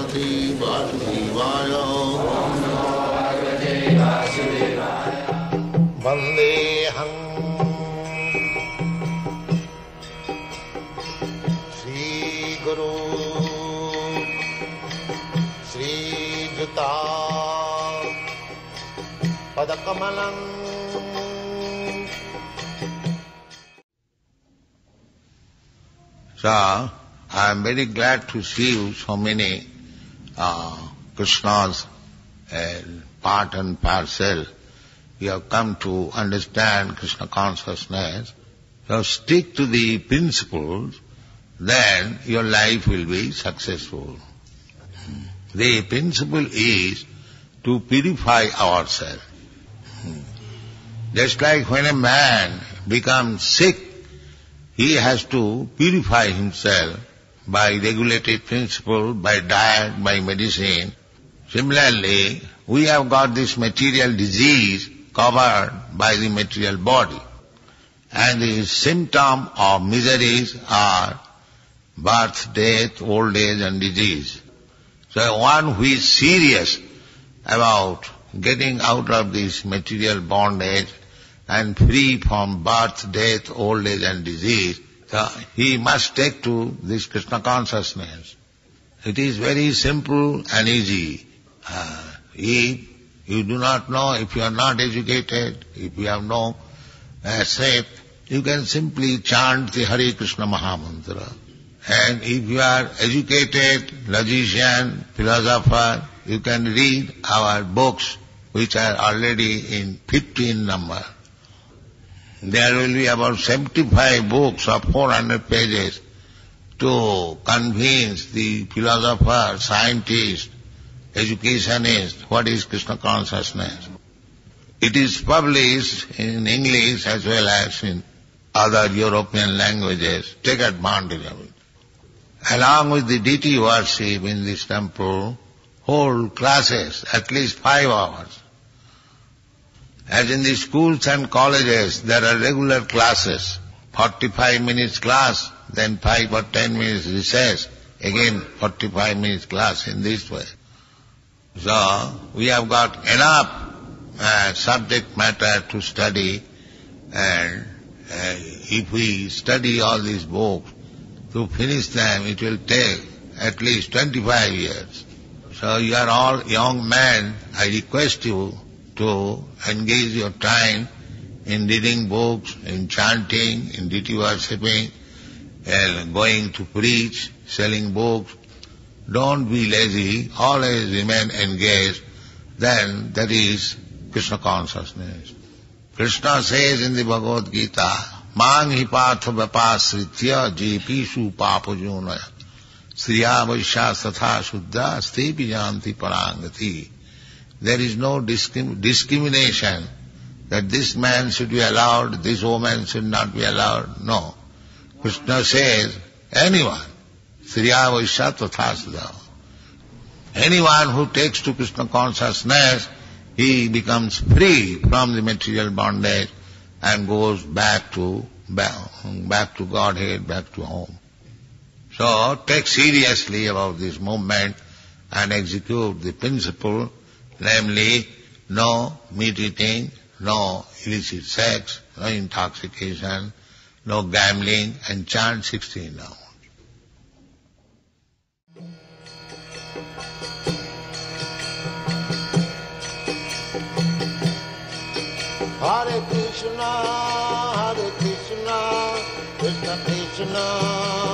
Bhagavate Vasudevaya. Vandeham Sri Guru Sri Juta Padakamalam. So, I am very glad to see you, so many Krishna's part and parcel. You have come to understand Krishna consciousness. So stick to the principles, then your life will be successful. The principle is to purify ourselves. Just like when a man becomes sick, he has to purify himself by regulated principle, by diet, by medicine. Similarly, we have got this material disease covered by the material body. And the symptom of miseries are birth, death, old age and disease. So one who is serious about getting out of this material bondage and free from birth, death, old age and disease, so he must take to this Krishna consciousness. It is very simple and easy. If you do not know, if you are not educated, if you have no faith, you can simply chant the Hare Krishna Mahamantra. And if you are educated, logician, philosopher, you can read our books, which are already in 15 number. There will be about 75 books of 400 pages to convince the philosopher, scientist, educationist what is Krishna consciousness. It is published in English as well as in other European languages. Take advantage of it. Along with the deity worship in this temple, hold classes, at least 5 hours. As in the schools and colleges, there are regular classes, 45 minutes class, then 5 or 10 minutes recess, again 45 minutes class in this way. So, we have got enough subject matter to study, and if we study all these books, to finish them it will take at least 25 years. So you are all young men, I request you to engage your time in reading books, in chanting, in deity worshipping, and going to preach, selling books. Don't be lazy, always remain engaged. Then that is Krishna consciousness. Krishna says in the Bhagavad Gita, Mang hi patha vapasritya jepishu papajonaya sriya vaishya satha shuddha stepi janti parangati. There is no discrimination that this man should be allowed, this woman should not be allowed. No. Krishna says, anyone, Sriya Vaishya Tatha Sudha. Anyone who takes to Krishna consciousness, he becomes free from the material bondage and goes back to Godhead, back to home. So take seriously about this movement and execute the principle, namely, no meat eating, no illicit sex, no intoxication, no gambling, and chant 16 rounds. Hare Krishna, Krishna Krishna,